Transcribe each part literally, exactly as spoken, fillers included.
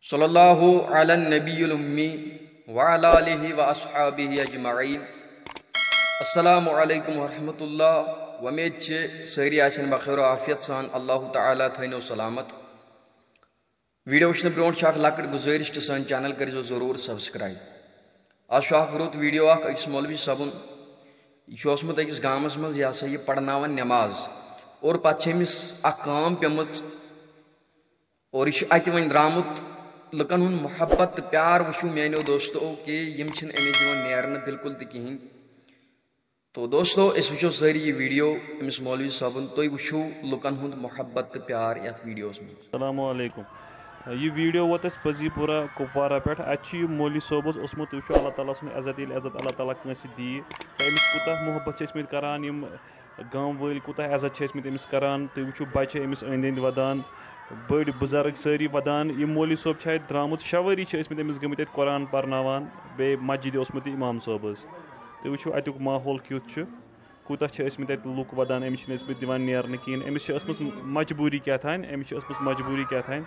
सल्लल्लाहु अला नबीयुल उम्मी व अला आलिहि व अस्हाबिहि अजमईन। अस्सलामु अलैकुम व रहमतुल्लाह। उम्मीद छे सारी आसन बखैर आफियत सान अल्लाह ताला थैनो सलामत। वीडियो वुचन ब्रोट लकट गुजारिश कि सन चैनल करो जरूर सब्सक्राइब। आज रुत वीडियो इस मौलवी सबन यह अकिस गामस मज यह सा यह पढ़नावन नमाज और पे काम पेम और यह अत वन द्रामुत लुकन हुंद मुहब्बत प्यार वुचु मेनो दोस्तों कि यम अमिज नेरन बिल्कुल तहन। तो दोस्तों इस वो सारी ये वीडियो अमिस मौलवी साहबन तुम वो लुकन हुंद मुहब्बत प्यार ये वीडियोस में। अस्सलामु अलैकुम। यह वीडियो वोत पजीपुरा कुपवारा पे अ मौलवी सोबस ओसमुत वो अल्लाह ताला सुन इज्जत ये इज्जत अल्लाह ताला कंस दी तो अमिस कूत मुहब्बत करान यम गाँव वाल कूत इज्जत अमिस करान। तुम वो बच्चे अमिस अंद अंद वदान बड़ बुजुर्ग सारी वदान। यह मौलवी सोब द्रामुत शवरी अमिस गमत कुरान पर्नावान बे मस्जिद ओसमुत इमाम सोब। तुम वो अतुक माहौल क्युत कूत लुक वदान अमिस दिवान नेरन कहें अमिस मजबूरी क्या थान अमिस मजबूरी क्या थान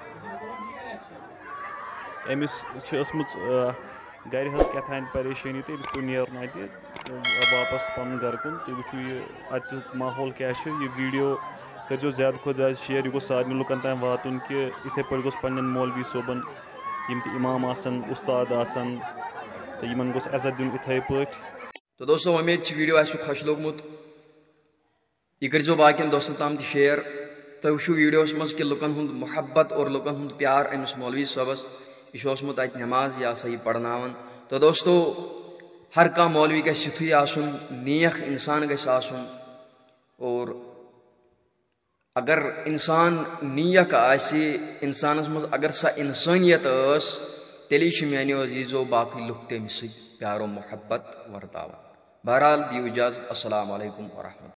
अमिस गर क्या थान परेशानी तो अमिस पे नेरन अत वापस पन गर कुन। तुम वो यह अतुक माहौल क्या ये वीडियो करो ज्यादा खुद ज्यादा शेयर। यह गो सारे लुकन तान वातुन कि इथे पे गोस पन्न मौलवी सोबन यम इमाम आसन उस्ताद आसन तो यमन गोस इज्जत दिन इथे पे। तो दोस्तों उम्मीद वीडियो आसो खुश लोगमुत यह करो बाकियन दोस्तन ताम शेयर। तो वो वीडियोस मज कि लुकन हुंद मुहब्बत और लुकन हुंद प्यार अमिस मौलवी सोबस यह ओसमुत अत नमाज यह सा यह पढ़नावन। तो दोस्तों हर कह मौलवी गछ युथुय आसुन नेक इंसान गछ आसुन और अगर इंसान नीयक आसि इंसानस मज अगर सा इंसानियत अस तेली मेनो अजीजो बाकी लुक तमिस प्यारो मोहब्बत वर्तावन। बहरहाल दियो इजाजत। अस्सलामु अलैकुम व रहमतुल्लाह।